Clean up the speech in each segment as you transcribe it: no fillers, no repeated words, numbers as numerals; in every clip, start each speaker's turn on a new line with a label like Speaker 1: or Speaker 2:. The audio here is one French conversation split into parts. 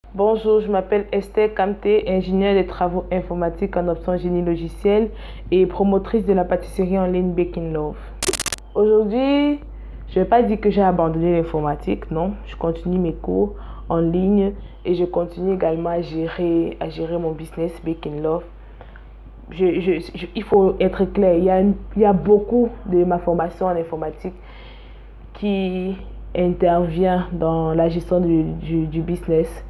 Speaker 1: Bonjour, je m'appelle Esther Kamté, ingénieure des travaux informatiques en option génie logiciel et promotrice de la pâtisserie en ligne Baking Love. Aujourd'hui, je ne vais pas dire que j'ai abandonné l'informatique, non, je continue mes cours en ligne et je continue également à gérer mon business Baking Love. Il faut être clair, il y a beaucoup de ma formation en informatique qui intervient dans la gestion du business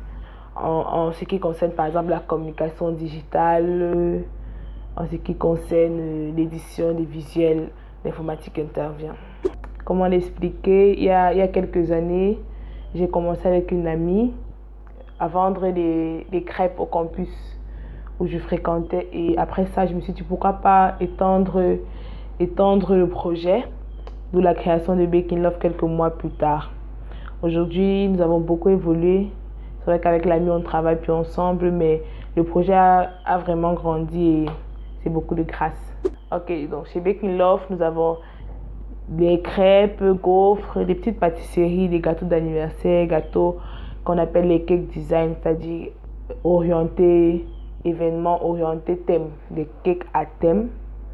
Speaker 1: en ce qui concerne par exemple la communication digitale, en ce qui concerne l'édition des visuels, l'informatique intervient. Comment l'expliquer? Il y a quelques années, j'ai commencé avec une amie à vendre des crêpes au campus où je fréquentais, et après ça je me suis dit pourquoi pas étendre le projet, d'où la création de Baking Love quelques mois plus tard. Aujourd'hui, nous avons beaucoup évolué. C'est vrai qu'avec l'ami, on ne travaille plus ensemble, mais le projet a vraiment grandi et c'est beaucoup de grâce. Ok, donc chez Baking Love, nous avons des crêpes, gaufres, des petites pâtisseries, des gâteaux d'anniversaire, gâteaux qu'on appelle les cake design, c'est-à-dire orientés, événements orientés thème, des cakes à thème.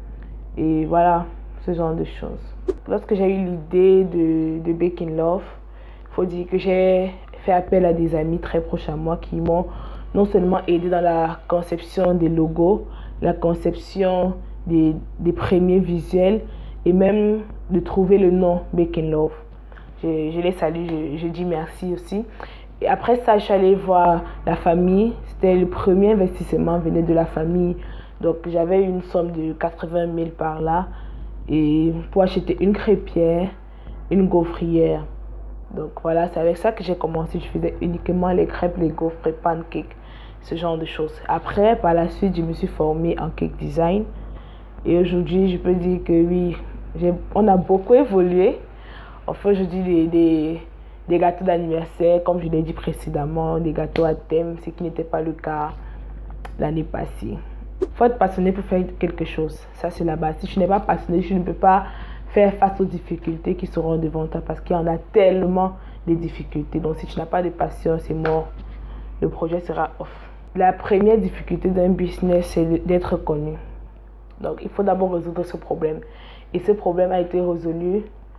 Speaker 1: Et voilà, ce genre de choses. Lorsque j'ai eu l'idée de Baking Love, il faut dire que j'ai fait appel à des amis très proches à moi qui m'ont non seulement aidé dans la conception des logos, la conception des premiers visuels et même de trouver le nom Baking Love. Je les salue, je dis merci aussi. Et après ça, je suis allée voir la famille. C'était le premier investissement, venait de la famille. Donc j'avais une somme de 80 000 par là. Et pour acheter une crêpière, une gaufrière. Donc voilà, c'est avec ça que j'ai commencé. Je faisais uniquement les crêpes, les gaufres, les pancakes, ce genre de choses. Après, par la suite, je me suis formée en cake design. Et aujourd'hui, je peux dire que oui, on a beaucoup évolué. On fait aujourd'hui des gâteaux d'anniversaire, comme je l'ai dit précédemment, des gâteaux à thème, ce qui n'était pas le cas l'année passée. Il faut être passionné pour faire quelque chose. Ça, c'est la base. Si tu n'es pas passionné, tu ne peux pas faire face aux difficultés qui seront devant toi parce qu'il y en a tellement de difficultés. Donc, si tu n'as pas de passion, c'est mort. Le projet sera off. La première difficulté d'un business, c'est d'être connu. Donc, il faut d'abord résoudre ce problème. Et ce problème a été résolu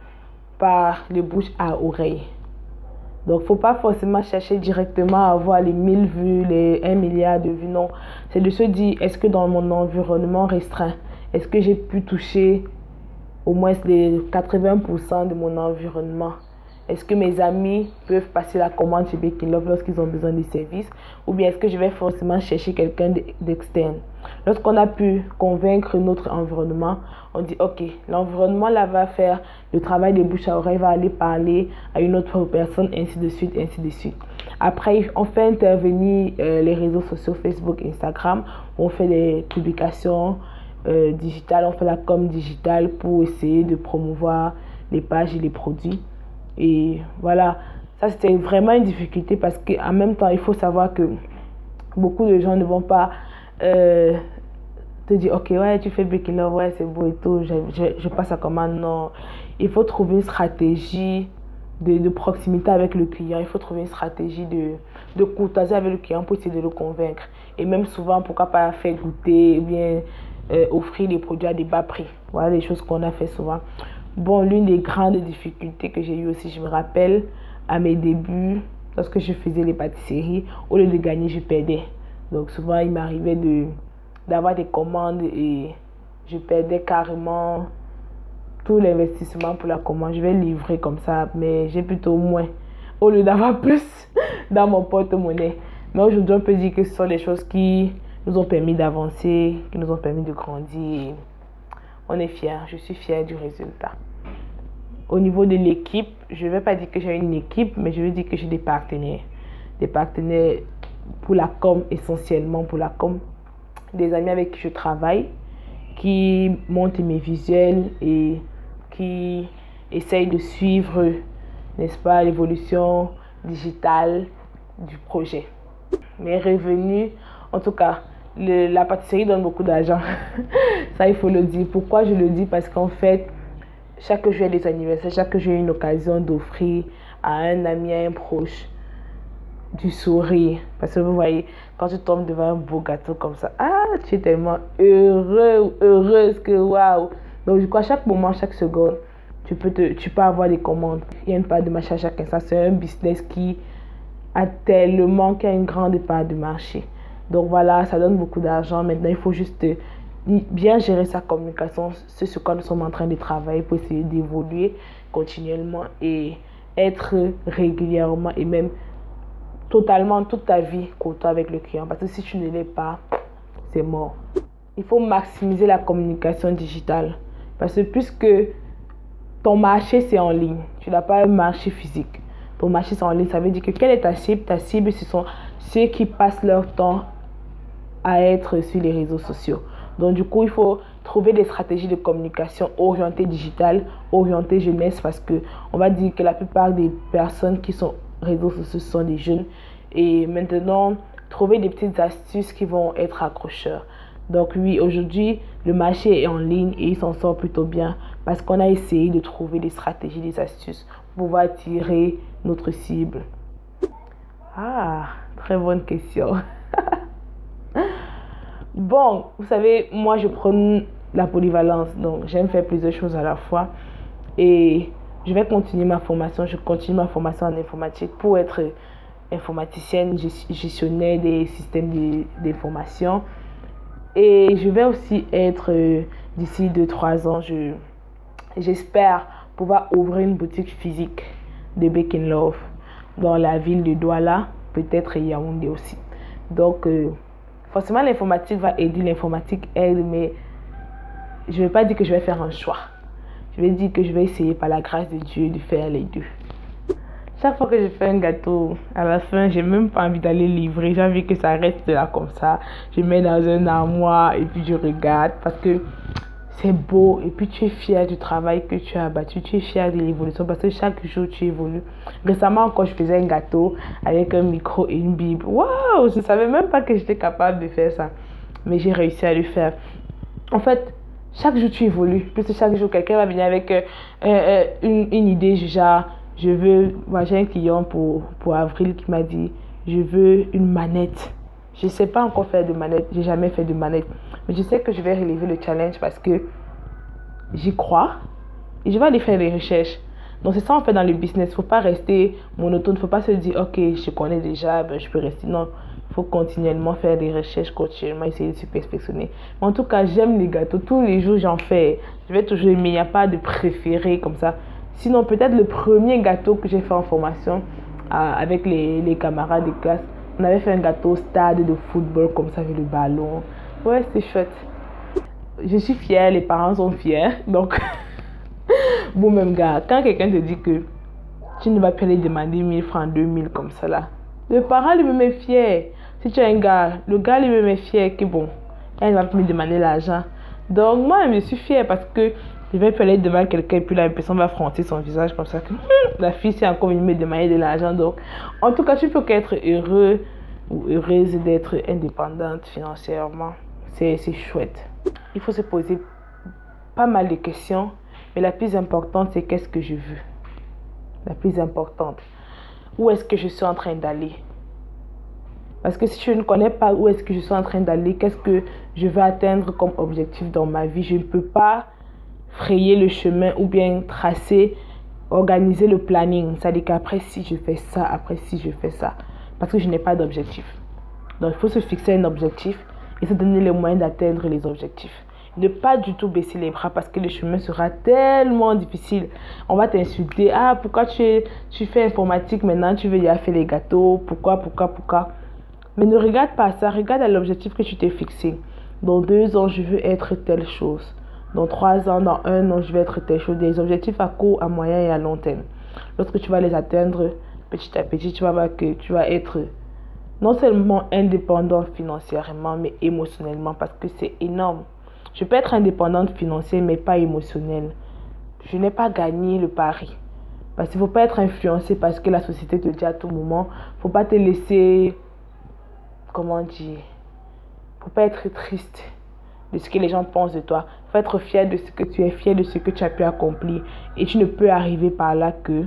Speaker 1: par le bouche à oreille. Donc, il ne faut pas forcément chercher directement à avoir les 1000 vues, les 1 milliard de vues. Non, c'est de se dire, est-ce que dans mon environnement restreint, est-ce que j'ai pu toucher au moins les 80% de mon environnement? Est-ce que mes amis peuvent passer la commande chez Baking Love lorsqu'ils ont besoin de services? Ou bien est-ce que je vais forcément chercher quelqu'un d'externe? Lorsqu'on a pu convaincre notre environnement, on dit ok, l'environnement là va faire le travail de bouche à oreille, va aller parler à une autre personne, ainsi de suite, ainsi de suite. Après, on fait intervenir les réseaux sociaux, Facebook, Instagram, on fait des publications digitales, on fait la com digitale pour essayer de promouvoir les pages et les produits. Et voilà, ça c'était vraiment une difficulté parce qu'en même temps, il faut savoir que beaucoup de gens ne vont pas te dire ok, ouais, tu fais Baking Love, ouais, c'est beau et tout, je passe à commande. Non, il faut trouver une stratégie de proximité avec le client, il faut trouver une stratégie de courtoisie avec le client pour essayer de le convaincre. Et même souvent, pourquoi pas faire goûter, ou bien offrir des produits à des bas prix. Voilà les choses qu'on a fait souvent. Bon, l'une des grandes difficultés que j'ai eues aussi, je me rappelle, à mes débuts, lorsque je faisais les pâtisseries, au lieu de gagner, je perdais. Donc souvent, il m'arrivait d'avoir des commandes et je perdais carrément tout l'investissement pour la commande. Je vais livrer comme ça, mais j'ai plutôt moins, au lieu d'avoir plus dans mon porte-monnaie. Mais aujourd'hui, on peut dire que ce sont des choses qui nous ont permis d'avancer, qui nous ont permis de grandir. On est fiers, je suis fière du résultat. Au niveau de l'équipe, je ne vais pas dire que j'ai une équipe, mais je veux dire que j'ai des partenaires. Des partenaires pour la com, essentiellement pour la com. Des amis avec qui je travaille, qui montent mes visuels et qui essayent de suivre, n'est-ce pas, l'évolution digitale du projet. Mes revenus, en tout cas, la pâtisserie donne beaucoup d'argent. Ça, il faut le dire. Pourquoi je le dis? Parce qu'en fait, chaque jour des anniversaires, chaque jour une occasion d'offrir à un ami, à un proche, du sourire. Parce que vous voyez, quand tu tombes devant un beau gâteau comme ça, ah, tu es tellement heureux ou heureuse que waouh. Donc, du coup, à chaque moment, chaque seconde, tu peux avoir des commandes. Il y a une part de marché à chacun. Ça, c'est un business qui a une grande part de marché. Donc, voilà, ça donne beaucoup d'argent. Maintenant, il faut juste bien gérer sa communication. C'est ce quoi nous sommes en train de travailler pour essayer d'évoluer continuellement et être régulièrement et même totalement toute ta vie côtoie avec le client. Parce que si tu ne l'es pas, c'est mort. Il faut maximiser la communication digitale. Parce que puisque ton marché, c'est en ligne, tu n'as pas un marché physique. Ton marché, c'est en ligne. Ça veut dire que quelle est ta cible? Ta cible, ce sont ceux qui passent leur temps à être sur les réseaux sociaux. Donc, du coup, il faut trouver des stratégies de communication orientées digitales, orientées jeunesse, parce que on va dire que la plupart des personnes qui sont réseaux sociaux sont des jeunes. Et maintenant, trouver des petites astuces qui vont être accrocheurs. Donc oui, aujourd'hui, le marché est en ligne et il s'en sort plutôt bien parce qu'on a essayé de trouver des stratégies, des astuces pour pouvoir attirer notre cible. Ah, très bonne question. Bon, vous savez, moi je prône la polyvalence, donc j'aime faire plusieurs choses à la fois et je vais continuer ma formation, je continue ma formation en informatique pour être informaticienne, gestionnaire des systèmes d'information et je vais aussi être d'ici 2-3 ans, j'espère pouvoir ouvrir une boutique physique de Bake Love dans la ville de Douala, peut-être Yaoundé aussi. Donc, forcément, l'informatique va aider, l'informatique aide, mais je ne vais pas dire que je vais faire un choix. Je vais dire que je vais essayer par la grâce de Dieu de faire les deux. Chaque fois que je fais un gâteau, à la fin, j'ai même pas envie d'aller livrer. J'ai envie que ça reste là comme ça. Je mets dans un armoire et puis je regarde parce que c'est beau et puis tu es fier du travail que tu as abattu, tu es fier de l'évolution parce que chaque jour tu évolues. Récemment encore, je faisais un gâteau avec un micro et une bible. Waouh, je ne savais même pas que j'étais capable de faire ça, mais j'ai réussi à le faire. En fait, chaque jour tu évolues, parce que chaque jour quelqu'un va venir avec une idée du genre, moi j'ai un client pour avril qui m'a dit, je veux une manette. Je ne sais pas encore faire de manette, j'ai jamais fait de manette. Mais je sais que je vais relever le challenge parce que j'y crois et je vais aller faire des recherches. Donc c'est ça en fait dans le business. Il ne faut pas rester monotone, il ne faut pas se dire ok je connais déjà, ben, je peux rester. Non, il faut continuellement faire des recherches, continuellement essayer de se perfectionner. Mais en tout cas j'aime les gâteaux, tous les jours j'en fais. Je vais toujours aimer, il n'y a pas de préféré comme ça. Sinon peut-être le premier gâteau que j'ai fait en formation avec les camarades de classe, on avait fait un gâteau stade de football comme ça avec le ballon. Ouais, c'est chouette. Je suis fière, les parents sont fiers. Donc, bon, même gars, quand quelqu'un te dit que tu ne vas pas aller demander 1000 francs, 2000 comme ça là, le parent lui-même est fier. Si tu as un gars, le gars lui-même est fier que bon, elle va me demander l'argent. Donc, moi, je suis fière parce que je vais aller demander quelqu'un et puis la personne va froncer son visage comme ça. Que, la fille, c'est encore venue me demander de l'argent. Donc, en tout cas, tu peux qu'être heureux ou heureuse d'être indépendante financièrement. C'est chouette. Il faut se poser pas mal de questions, mais la plus importante, c'est qu'est-ce que je veux. La plus importante. Où est-ce que je suis en train d'aller? Parce que si je ne connais pas où est-ce que je suis en train d'aller, qu'est-ce que je veux atteindre comme objectif dans ma vie, je ne peux pas frayer le chemin ou bien tracer, organiser le planning. C'est-à-dire qu'après si je fais ça, après si je fais ça. Parce que je n'ai pas d'objectif. Donc il faut se fixer un objectif et se donner les moyens d'atteindre les objectifs. Ne pas du tout baisser les bras parce que le chemin sera tellement difficile. On va t'insulter. Ah, pourquoi tu fais informatique maintenant, tu veux déjà faire les gâteaux? Pourquoi? Mais ne regarde pas ça. Regarde à l'objectif que tu t'es fixé. Dans 2 ans, je veux être telle chose. Dans 3 ans, dans 1 an, je vais être telle chose. Des objectifs à court, à moyen et à long terme. Lorsque tu vas les atteindre, petit à petit, tu vas voir que tu vas être non seulement indépendant financièrement, mais émotionnellement, parce que c'est énorme. Je peux être indépendante financière, mais pas émotionnelle. Je n'ai pas gagné le pari. Parce qu'il ne faut pas être influencé parce que la société te dit à tout moment. Il ne faut pas te laisser, comment dire, il ne faut pas être triste de ce que les gens pensent de toi. Il faut être fier de ce que tu es, fier de ce que tu as pu accomplir. Et tu ne peux arriver par là que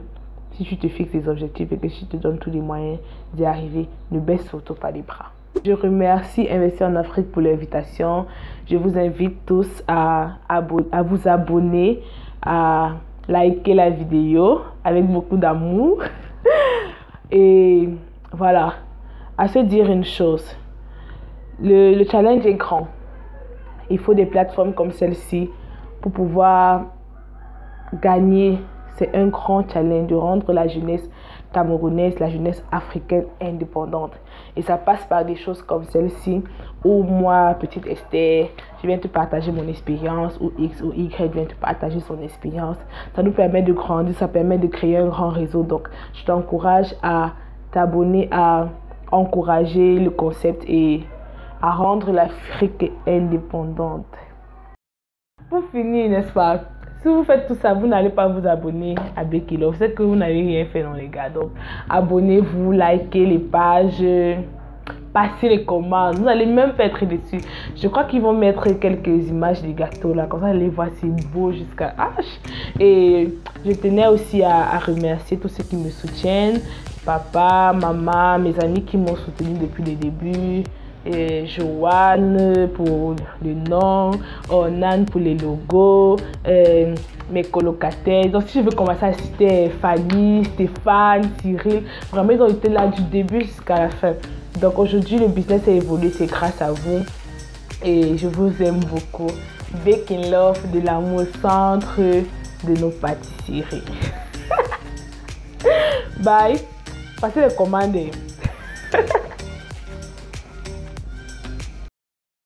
Speaker 1: Si tu te fixes des objectifs et que tu te donnes tous les moyens d'y arriver, ne baisse surtout pas les bras. Je remercie Investir en Afrique pour l'invitation. Je vous invite tous à vous abonner, à liker la vidéo avec beaucoup d'amour. Et voilà, à se dire une chose, le challenge est grand. Il faut des plateformes comme celle-ci pour pouvoir gagner. C'est un grand challenge de rendre la jeunesse camerounaise, la jeunesse africaine indépendante. Et ça passe par des choses comme celle-ci, où moi, petite Esther, je viens te partager mon expérience, ou X ou Y vient te partager son expérience. Ça nous permet de grandir, ça permet de créer un grand réseau. Donc, je t'encourage à t'abonner, à encourager le concept et à rendre l'Afrique indépendante. Pour finir, n'est-ce pas? Si vous faites tout ça, vous n'allez pas vous abonner à Becky Love. C'est que vous n'avez rien fait dans les gars. Donc, abonnez-vous, likez les pages, passez les commandes. Vous n'allez même pas être déçus. Je crois qu'ils vont mettre quelques images des gâteaux là. Comme ça, les voir, c'est beau jusqu'à H. Et je tenais aussi à remercier tous ceux qui me soutiennent. Papa, maman, mes amis qui m'ont soutenu depuis le début. Et Joanne pour le nom, Onan pour les logos, mes colocataires. Donc si je veux commencer à citer Fanny, Stéphane, Cyril, vraiment ils ont été là du début jusqu'à la fin. Donc aujourd'hui le business a évolué, c'est grâce à vous et je vous aime beaucoup. Becky Love, de l'amour au centre de nos pâtisseries. Bye, passez les commandes.